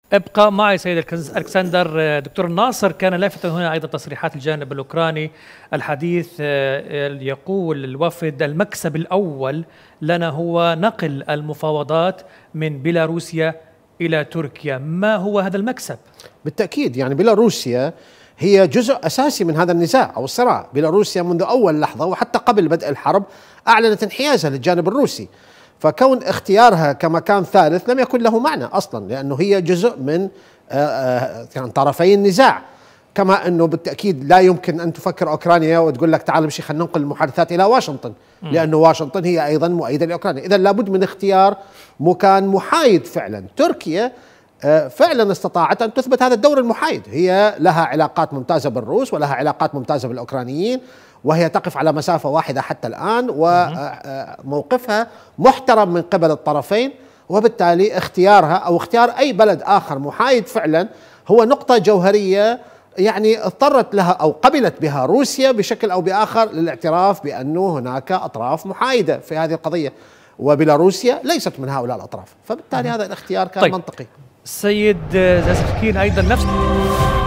ابقى معي سيد الكسندر. دكتور الناصر، كان لافتا هنا أيضا تصريحات الجانب الأوكراني الحديث. يقول الوفد المكسب الأول لنا هو نقل المفاوضات من بيلاروسيا إلى تركيا. ما هو هذا المكسب؟ بالتأكيد يعني بيلاروسيا هي جزء أساسي من هذا النزاع أو الصراع. بيلاروسيا منذ أول لحظة وحتى قبل بدء الحرب أعلنت انحيازها للجانب الروسي، فكون اختيارها كمكان ثالث لم يكن له معنى أصلا، لأنه هي جزء من يعني طرفي النزاع. كما أنه بالتأكيد لا يمكن أن تفكر أوكرانيا وتقول لك تعال نمشي خلينا ننقل المحادثات إلى واشنطن، لأنه واشنطن هي أيضا مؤيدة لأوكرانيا. إذا لابد من اختيار مكان محايد فعلا. تركيا فعلا استطاعت أن تثبت هذا الدور المحايد. هي لها علاقات ممتازة بالروس ولها علاقات ممتازة بالأوكرانيين، وهي تقف على مسافة واحدة حتى الآن، وموقفها محترم من قبل الطرفين. وبالتالي اختيارها أو اختيار أي بلد آخر محايد فعلا هو نقطة جوهرية يعني اضطرت لها أو قبلت بها روسيا بشكل أو بآخر للاعتراف بأنه هناك أطراف محايدة في هذه القضية، وبيلاروسيا ليست من هؤلاء الأطراف، فبالتالي هذا الاختيار كان منطقي. سيد زاسكين أيضا نفس